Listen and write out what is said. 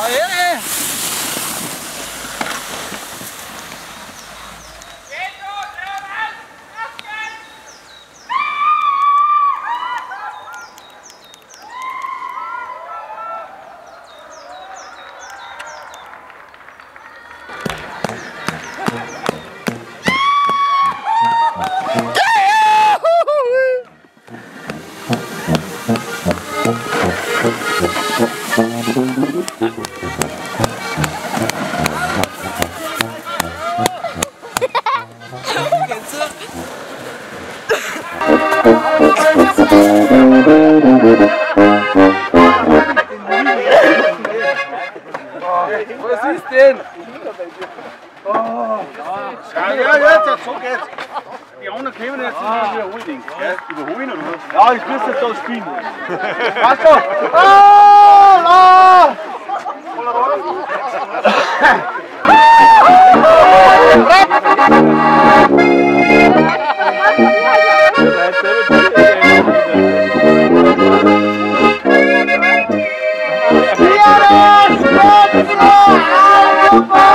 Was ist denn? Oh. Ja, jetzt, so geht's. Die anderen kommen jetzt nicht mehr überholen. Überholen oder was? Ja, ich muss jetzt da spielen. Weißt du? Oh, no!